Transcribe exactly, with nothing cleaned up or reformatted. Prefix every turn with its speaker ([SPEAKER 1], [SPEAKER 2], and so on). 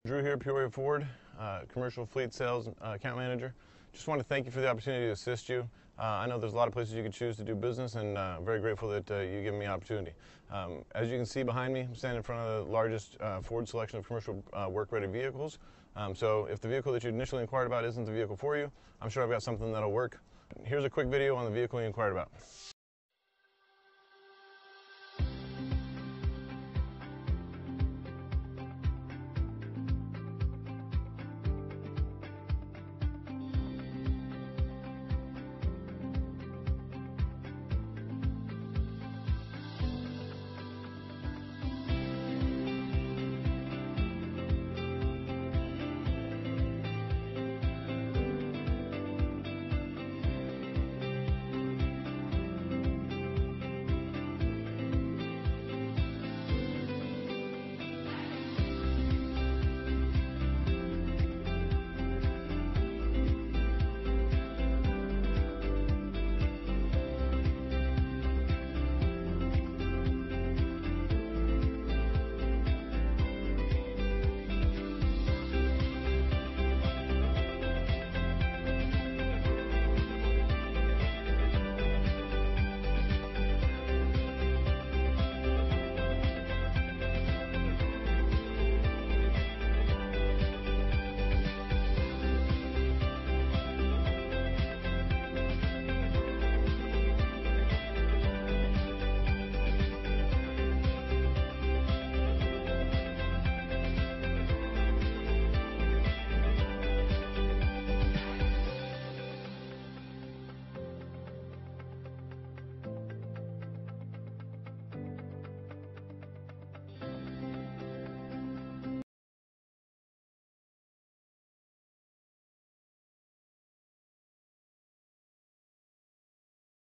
[SPEAKER 1] Drew here, Peoria Ford, uh, commercial fleet sales uh, account manager. Just want to thank you for the opportunity to assist you. Uh, I know there's a lot of places you can choose to do business, and uh, I'm very grateful that uh, you give me the opportunity. Um, as you can see behind me, I'm standing in front of the largest uh, Ford selection of commercial uh, work-ready vehicles. Um, so if the vehicle that you initially inquired about isn't the vehicle for you, I'm sure I've got something that'll work. Here's a quick video on the vehicle you inquired about.